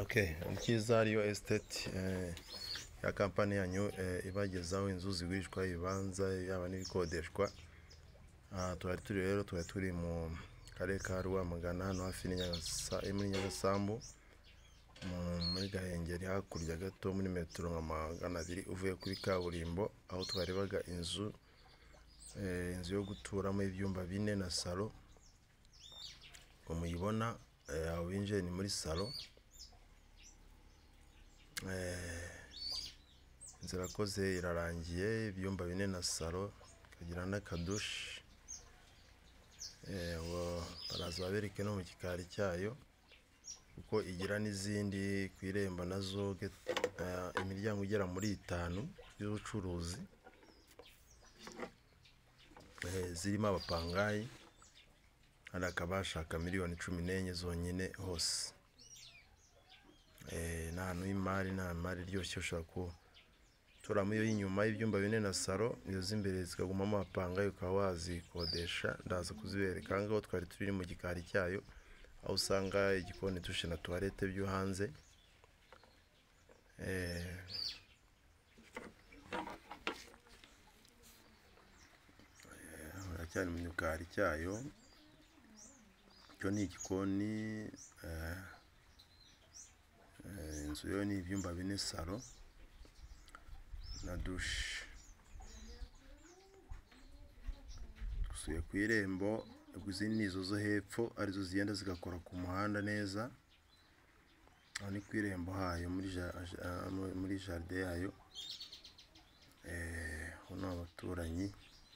Okay, Cyiza Real Estate ya kampani yanyu ibagezaho inzu zigurishwa ibibanza yaba n'ibikodeshwa. Twari turi mu karere ka Rwamagana hano hafi muri Nyagasambu muri Gahengeri hakurya gato muri metero 200 uvuye kuri kaburimbo, aho twarebaga inzu yo guturamo ibyumba 4 na salo. Umuyibona aho binje ni muri salo. Inzira koze irarangiye, ibyumba 4 na salo, kagira n'akadushi. Baraza babereke no mu gikari cyayo uko igira n'izindi kwiremba nazo imiryango igera muri 5 y'ubucuruzi zirimo abapangayi, hari akabashaka miliyoni 14 zonyine hose. N'ahantu y'imari ryoshye ushaka ko turamo iyo inyuma y'ibyumba 4 na salo, iyo z'imbere zikagumamo abapangayi ukaba wazikodesha. Ndaza kuzibereka ngaho twari turi mu gikari cyayo, aho usanga igikoni tushe na toilette byo hanze. Cyane mu gikari cyayo cyo ni igikoni. Inzu yo ni ibyumba 4 salo na douche. Gusuye ku irembo, izindi nizo zo hepfo arizo zigenda zigakora ku muhanda neza. Aho ni ku irembo hayo muri jardin yayo. Hano abaturanyi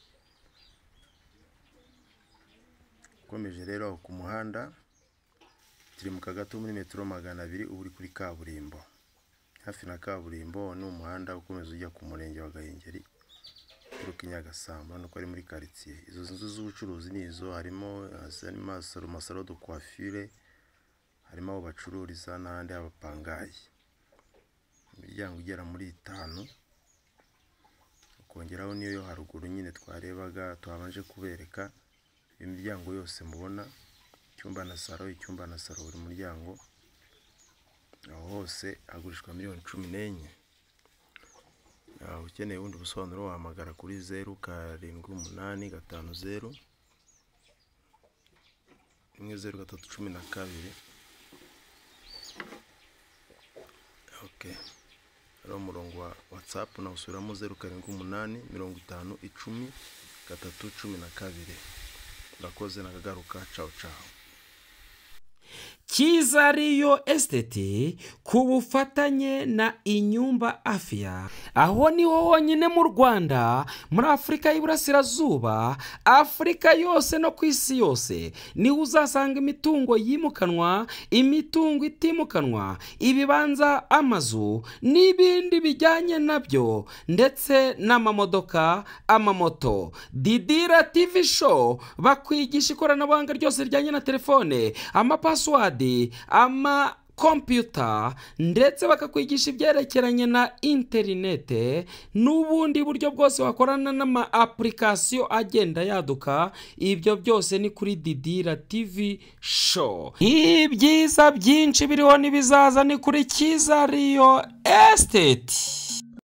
komeje rero ku muhanda turi mu kagato muri metero 200 uri kuri kaburimbo. Hafi na kaburimbo ni umuhanda ukomeza ujya ku murenge wa Gahengeri kuri Nyagasambu, hano ko ari muri quartier. Izo nzu z'ubucuruzi nizo harimo masalo de coiffure, harimo abo bacururiza n'ahandi abapangayi. Imiryango igera muri 5, ukongeraho niyo yo haruguru nyine twarebaga twabanje kubereka. Imiryango yose mubona, icyumba na salo buri muryango aho hose agurishwa miliyoni 14. Ukeneye ubundi busobanuro wahamagara kuri 078550 10 Okay. Ari umurongo wa WhatsApp na usubiramo 078550 Urakoze nakagaruka. Ciao. Cyiza Real Estate ku bufatanye na Inyumba Afya, aho niho honyine mu Rwanda, muri Afurika y'Iburasirazuba, Afurika yose no ku isi yose, niho uzasanga imitungo yimukanwa, imitungo itimukanwa, ibibanza, amazu n'ibindi bijyanye nabyo, ndetse n'amamodoka, amamoto. Didira TV show bakwigisha ikoranabuhanga ryose rijyanye na telefone, amapassword, ama computer, ndetse bakakwigisha ibyerekeranye na interinete n'ubundi buryo bwose wakorana n'ama application agenda yaduka. Ibyo byose ni kuri Didira TV show. Ibyiza byinshi biriho n'ibizaza ni kuri Cyiza Real Estate.